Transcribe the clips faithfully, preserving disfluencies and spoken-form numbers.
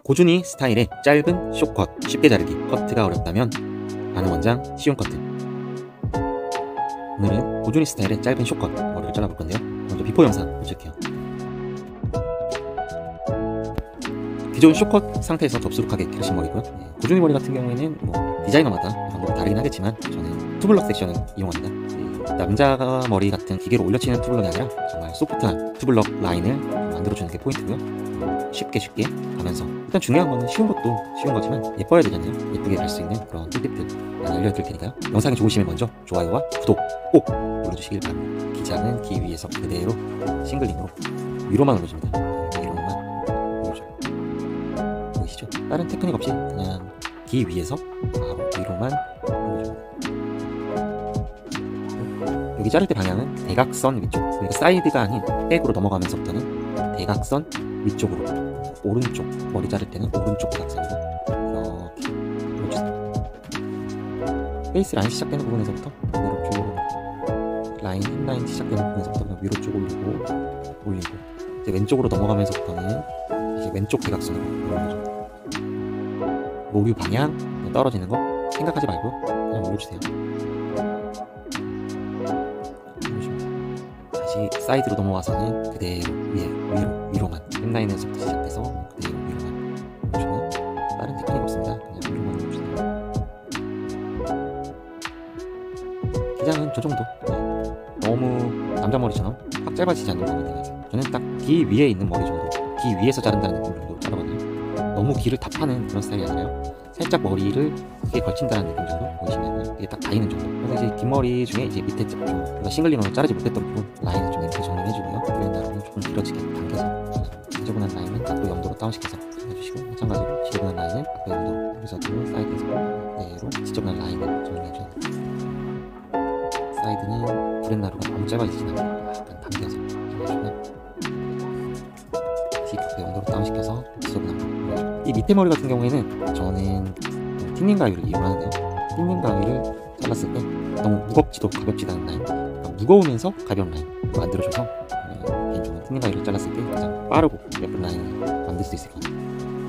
고준이 스타일의 짧은 숏컷, 쉽게 자르기, 커트가 어렵다면 아는 원장 쉬운 커트. 오늘은 고준이 스타일의 짧은 숏컷 머리를 잘라볼 건데요. 먼저 비포 영상 도착해요. 기존 숏컷 상태에서 접수룩하게 기르신 머리고요. 네, 고준이 머리 같은 경우에는 뭐 디자이너마다 방법이 다르긴 하겠지만 저는 투블럭 섹션을 이용합니다. 네, 남자 머리 같은 기계로 올려치는 투블럭이 아니라 정말 소프트한 투블럭 라인을 만들어주는 게 포인트고요. 쉽게 쉽게 가면서 일단 중요한 거는 쉬운 것도 쉬운 거지만 예뻐야 되잖아요. 예쁘게 갈 수 있는 그런 꿀팁들 알려드릴 테니까요. 영상이 좋으시면 먼저 좋아요와 구독 꼭 눌러주시길 바랍니다. 기장은 귀 위에서 그대로 싱글링으로 위로만 올려줍니다. 위로만 올려줘요. 보이시죠? 다른 테크닉 없이 그냥 귀 위에서 바로 위로만 올려줍니다. 여기 자를 때 방향은 대각선 위쪽, 그러니까 사이드가 아닌 백으로 넘어가면서부터는 대각선 위쪽으로, 오른쪽, 머리 자를 때는 오른쪽 대각선으로 이렇게 올려주세요. 페이스 라인 시작되는 부분에서부터 그대로 쭉 라인, 힙라인 시작되는 부분에서부터 위로 쭉 올리고 올리고 이제 왼쪽으로 넘어가면서부터는 이제 왼쪽 대각선으로 올려줘요. 모류 방향 떨어지는 거 생각하지 말고 그냥 올려주세요. 다시 사이드로 넘어와서는 그대로 위에, 위로, 위로만 햄라인에서부터 시작돼서 그대로 위로만 올려주면 다른 테크닉 없습니다. 그냥 위로만 올려주세요. 기장은 저 정도. 네. 너무 남자 머리처럼 확 짧아지지 않는 부분에 대해서 저는 딱 귀 위에 있는 머리 정도, 귀 위에서 자른다는 느낌 정도 자르거든요. 너무 귀를 다 파는 그런 스타일이 아니라요. 살짝 머리를 크게 걸친다는 느낌 정도 보이시면 이게 딱 닿이는 정도. 그래서 이제 긴 머리 중에 이제 밑에 쪽 좀 싱글링으로 자르지 못했던 부분 라인을 좀 이렇게 정리를 해주고요. 그랜다로는 조금 길어지게 당겨서 지저분한 라인은 각도 영도로 다운시켜서 해주시고, 마찬가지로 지저분한 라인은 각도 영도로 그래서 사이드에서 그대로 지저분한 라인을 정리해줘야 돼요. 사이드는 브랜나루가 너무 짧아지진 않게 약간 당겨서 해주시면 다시 각도 영도로 다운시켜서 지저분한 거 올려줘요. 이 밑에 머리 같은 경우에는 저는 틴닝 가위를 이용하는데요. 틴닝 가위를 잘랐을 때 너무 무겁지도 가볍지도 않은 라인, 그러니까 무거우면서 가벼운 라인 만들어줘서 네, 개인적으로 틴닝 가위를 잘랐을 때 가장 빠르고 예쁜 라인을 만들 수 있을 것 같아요.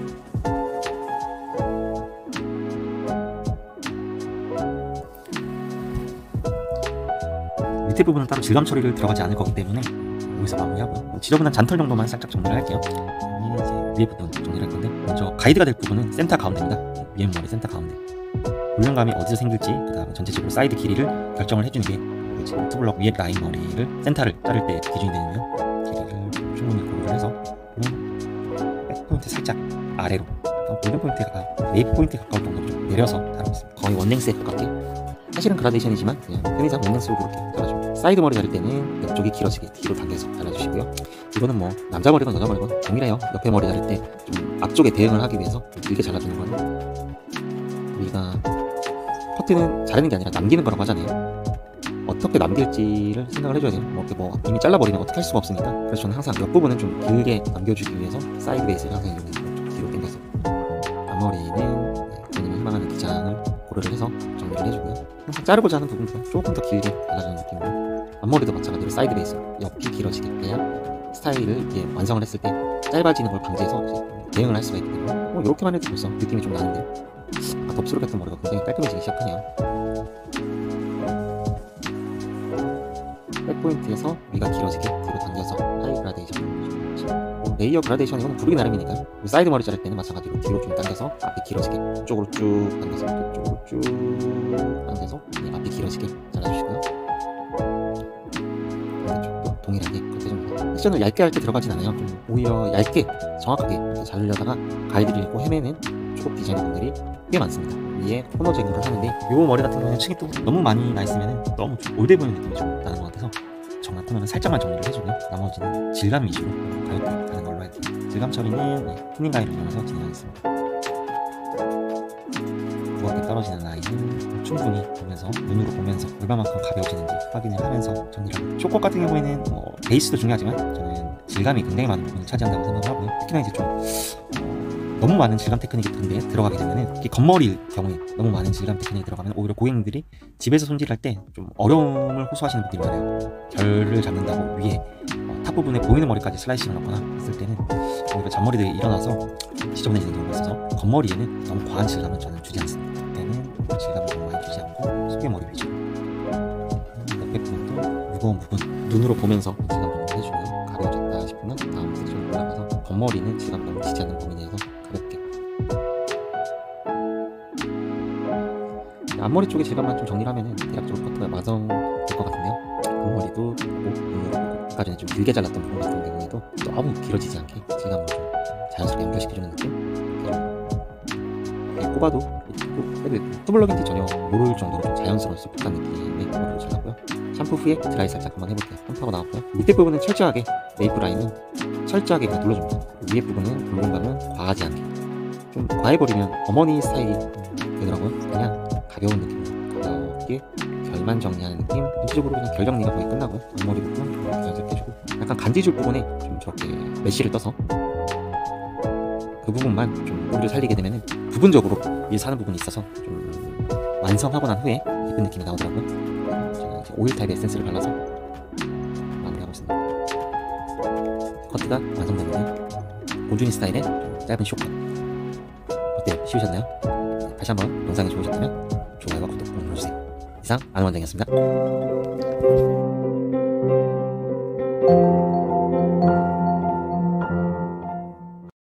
밑에 부분은 따로 질감 처리를 들어가지 않을 거기 때문에 여기서 마무리하고 지저분한 잔털 정도만 살짝 정리를 할게요. 이제 위에 부분 정리를 할 건데, 먼저 가이드가 될 부분은 센터 가운데입니다. 위에 머리 센터 가운데. 볼륨감이 어디서 생길지, 그 다음에 전체적으로 사이드 길이를 결정을 해주는 게 지금 투블럭 위에 라인 머리를 센터를 자를 때 기준이 되는데요. 길이를 충분히 고려를 해서 백포인트 살짝 아래로, 골든 포인트가 웨이브 포인트에 가까울 정도로 좀 내려서 다루고 있습니다. 거의 원랭스에 가깝게. 사실은 그라데이션이지만 그냥 편의상 원랭스로 그렇게 잘라줍니다. 사이드 머리 자를 때는 옆쪽이 길어지게 뒤로 당겨서 잘라주시고요. 이거는 뭐 남자 머리건 여자 머리건 동일해요. 옆에 머리 자를 때 좀 앞쪽에 대응을 하기 위해서 좀 길게 잘라주는 건 우리가 커트는 자르는 게 아니라 남기는 거라고 하잖아요. 어떻게 남길지를 생각을 해줘야 돼요. 뭐, 이렇게 뭐 이미 잘라버리면 어떻게 할 수가 없으니까. 그래서 저는 항상 옆부분은 좀 길게 남겨주기 위해서 사이드 베이스를 항상 이용해서 좀 뒤로 당겨서 앞머리는 본인이 희망하는 기장을 고려를 해서 정리를 해주고요. 항상 자르고자 하는 부분도 조금 더 길게 잘라주는 느낌으로, 앞머리도 마찬가지로 사이드 베이스 옆이 길어지게 해야 스타일을 이렇게 완성을 했을 때 짧아지는 걸 방지해서 이제 대응을 할 수가 있기 때문에 뭐 이렇게만 해도 벌써 느낌이 좀 나는데, 아, 덥수룩했던 머리가 굉장히 깔끔해지기 시작하네요. 백포인트에서 위가 길어지게 뒤로 당겨서 하이 그라데이션. 뭐 레이어 그라데이션 이건 부르기 나름이니까. 사이드 머리 자를 때는 마찬가지로 뒤로 좀 당겨서 앞에 길어지게, 쪽으로 쭉 당겨서 쪽으로 쭉 당겨서 앞에 길어지게 잘라주시고요. 반대쪽도 동일하게 그렇게 해줍니다. 액션을 얇게 할 때 들어가진 않아요. 좀 오히려 얇게 정확하게 이렇게 자르려다가 가이드를 잃고 헤매는 초급 디자이너분들이 꽤 많습니다. 위에 코너 제거를 하는데, 요 머리 같은 경우는 층이 또 너무 많이 나 있으면 너무 올드해 보이는 느낌이 좀 나는 것 같아서 정 같으면 살짝만 정리를 해주고요. 나머지는 질감 위주로 가볍게 가는 걸로 할게요. 질감 처리는 네, 튜닝 가위를 이용해서 진행하겠습니다. 무겁게 떨어지는 라인은 충분히 보면서, 눈으로 보면서 얼마만큼 가벼워지는지 확인을 하면서 정리를 합니다. 숏컷 같은 경우에는 뭐 베이스도 중요하지만 저는 질감이 굉장히 많은 부분을 차지한다고 생각을 하고요. 특히나 이제 좀 너무 많은 질감 테크닉이 같은데 들어가게 되면은, 겉머리일 경우에 너무 많은 질감 테크닉이 들어가면 오히려 고객님들이 집에서 손질할 때 좀 어려움을 호소하시는 분들이 많아요. 결을 잡는다고 위에 어, 탑 앞부분에 보이는 머리까지 슬라이싱을 넣거나 했을 때는 오히려 잔머리들이 일어나서 지저분해지는 경우가 있어서 겉머리에는 너무 과한 질감을 저는 주지 않습니다. 그때는 질감을 너무 많이 주지 않고 속의 머리 위주로 옆에 부분도 무거운 부분 눈으로 보면서 질감 정도 해주고요. 가려졌다 싶으면 다음 섹션으로 올라가서 겉머리는 질감 너무 지지 않는 범위 내에서 가볍게 앞머리 쪽에 질감만 좀 정리를 하면 대략적으로 커트가 완성될 것 같은데요. 앞머리도 보고 눈으로 보고 아까 전에 좀 길게 잘랐던 부분 같은 경우에도 너무 길어지지 않게 질감을 좀 자연스럽게 연결시켜주는 느낌. 이렇게 꼽아도 투블럭인지 전혀 모를 정도로 좀 자연스러운 소프트한 느낌의 머리로 잘랐고요. 샴푸 후에 드라이 살짝 한번 해볼게요. 샴푸하고 나왔고요. 밑에 부분은 철저하게 메이플 라인은 철저하게 그냥 눌러줍니다. 위에 부분은 볼륨감은 과하지 않게 좀 과해버리면 어머니 스타일이 되더라고요. 그냥 가벼운 느낌으로 가볍게 결만 정리하는 느낌. 전체적으로 그냥 결 정리가 거의 끝나고 앞머리 부분 좀 자연스럽게 해주고 약간 간지줄 부분에 좀 저렇게 메쉬를 떠서 그 부분만 좀 꼬리를 살리게 되면은 부분적으로 위에 사는 부분이 있어서 좀 완성하고 난 후에 예쁜 느낌이 나오더라고요. 저는 이제 오일 타입 에센스를 발라서 마무리하고 있습니다. 커트가 완성됐는데 고준이 스타일의 짧은 쇼컷 어때요? 쉬우셨나요? 다시 한번 영상이 좋으셨다면 좋아요와 구독 꼭 눌러주세요. 이상 안원장이었습니다.